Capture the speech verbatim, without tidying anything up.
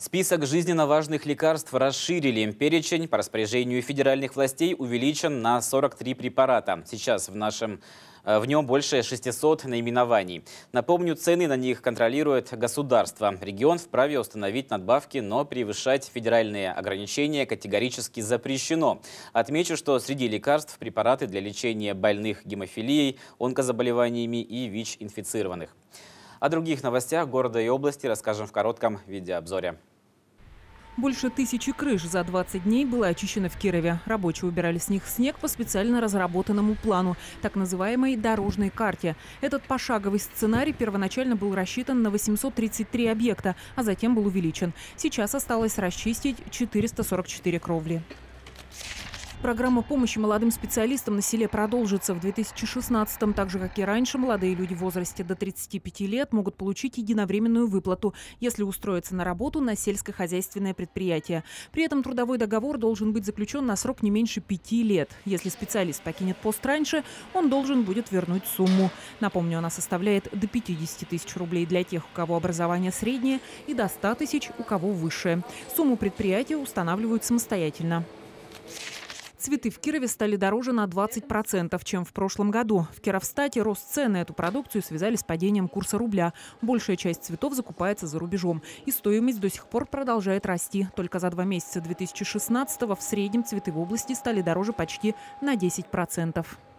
Список жизненно важных лекарств расширили. Перечень по распоряжению федеральных властей увеличен на сорок три препарата. Сейчас в нашем э, в нем больше шестисот наименований. Напомню, цены на них контролирует государство. Регион вправе установить надбавки, но превышать федеральные ограничения категорически запрещено. Отмечу, что среди лекарств препараты для лечения больных гемофилией, онкозаболеваниями и ВИЧ-инфицированных. О других новостях города и области расскажем в коротком видеообзоре. Больше тысячи крыш за двадцать дней было очищено в Кирове. Рабочие убирали с них снег по специально разработанному плану, так называемой дорожной карте. Этот пошаговый сценарий первоначально был рассчитан на восемьсот тридцать три объекта, а затем был увеличен. Сейчас осталось расчистить четыреста сорок четыре кровли. Программа помощи молодым специалистам на селе продолжится в две тысячи шестнадцатом. Так же, как и раньше, молодые люди в возрасте до тридцати пяти лет могут получить единовременную выплату, если устроиться на работу на сельскохозяйственное предприятие. При этом трудовой договор должен быть заключен на срок не меньше пяти лет. Если специалист покинет пост раньше, он должен будет вернуть сумму. Напомню, она составляет до пятидесяти тысяч рублей для тех, у кого образование среднее, и до ста тысяч, у кого высшее. Сумму предприятия устанавливают самостоятельно. Цветы в Кирове стали дороже на двадцать процентов, чем в прошлом году. В Кировстате рост цен на эту продукцию связали с падением курса рубля. Большая часть цветов закупается за рубежом. И стоимость до сих пор продолжает расти. Только за два месяца две тысячи шестнадцатого в среднем цветы в области стали дороже почти на десять процентов.